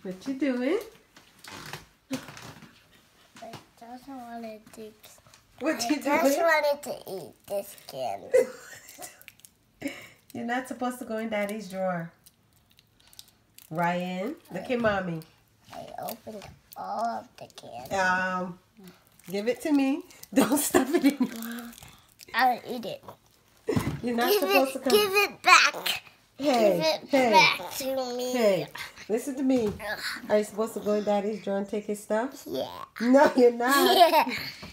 What you doing? I just wanted to. What you I just doing? wanted to eat this candy. You're not supposed to go in Daddy's drawer. Ryan, look at Mommy. I opened all of the candy. Give it to me. Don't stuff it in your... I'll eat it. You're not supposed to come... Give it back. Hey, Give it back to me. Hey, listen to me. Are you supposed to go in Daddy's drawer and take his stuff? Yeah. No, you're not. Yeah.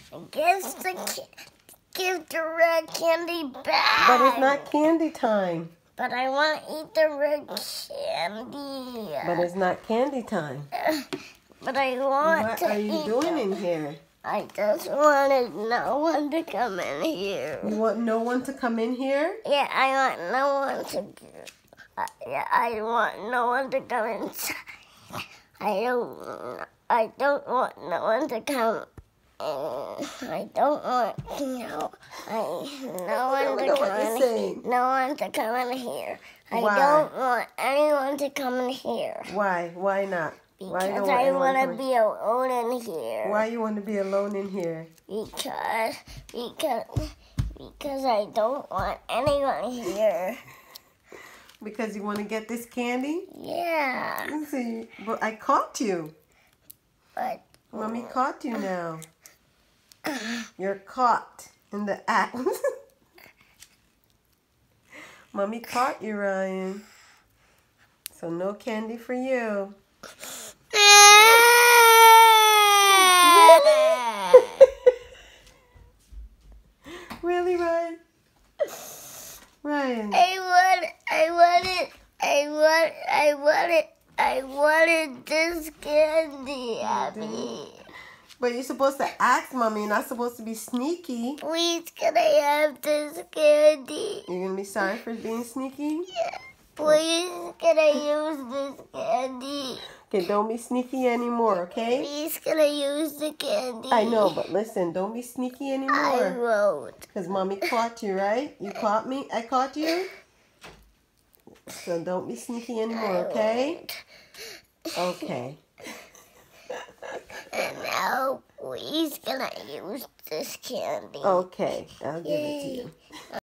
Give the red candy back. But it's not candy time. But I want to eat the red candy. But it's not candy time. But I want What to are you eat doing them. in here? I just wanted no one to come in here. You want no one to come in here? Yeah, I want no one to. I want no one to come inside. I don't want no one to come. I don't want no one to come in. No one to come in here. I don't want anyone to come in here. Why? Why not? Because I want to be alone in here. Why you want to be alone in here? Because I don't want anyone here. Because you want to get this candy? Yeah. Let's see, but I caught you. But Mommy caught you now. You're caught in the act. Mommy caught you, Ryan. So no candy for you. Really, Ryan? Ryan. I wanted this candy, Abby. But you're supposed to ask Mommy. You're not supposed to be sneaky. Please, can I have this candy? You're going to be sorry for being sneaky? Yeah. Please, can I use this candy? Okay, don't be sneaky anymore, okay? Please, can I use the candy? I know, but listen, don't be sneaky anymore. I won't. Because Mommy caught you, right? You caught me? I caught you? So don't be sneaky anymore, okay? Okay. And now, please, can I use this candy? Okay, I'll give it to you.